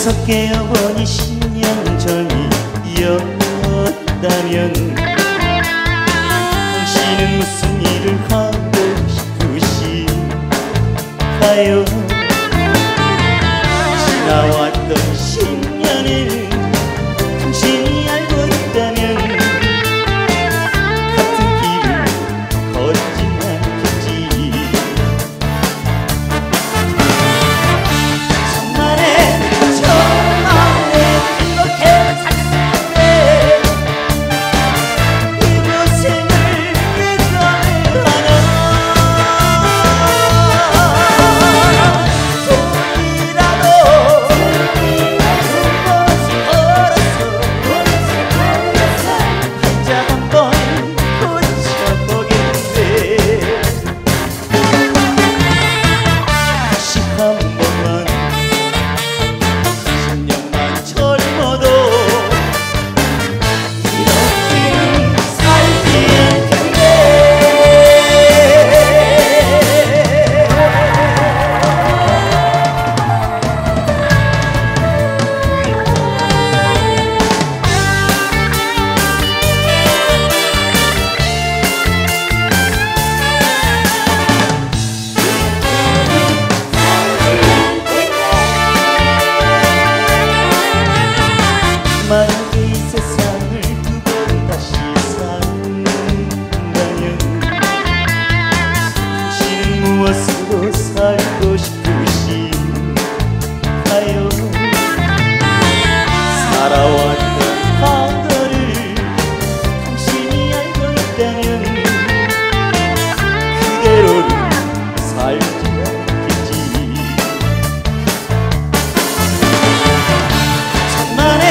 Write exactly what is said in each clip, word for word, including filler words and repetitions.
잠에서 깨어보니 십 년 전이었다면 당신은 무슨 일을 하고 싶으신가요? 지나왔던 십 년을 당신이 알고 있다면 같은 길을 걷진 않겠지. 천만에 천만에 그렇게 살았는데 이 고생을 내가 왜 하나. 돈이라도 만약에 이 세상을 두 번 다시 산다면 당신은 무엇으로 살고 싶으신가요? 살아왔던 과거를 당신이 알고 있다면 그대로는 살지 않겠지. 천만에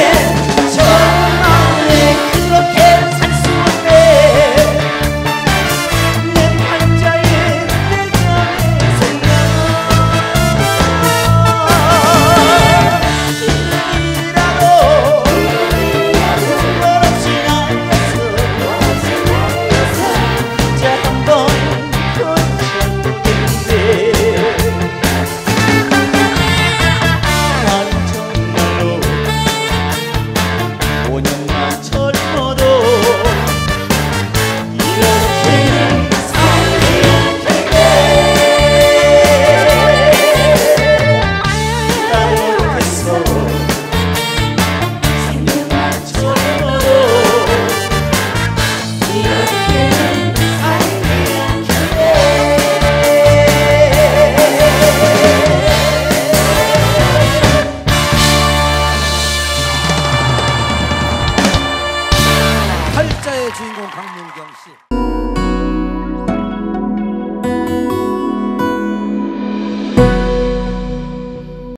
팔자의 주인공 강문경 씨.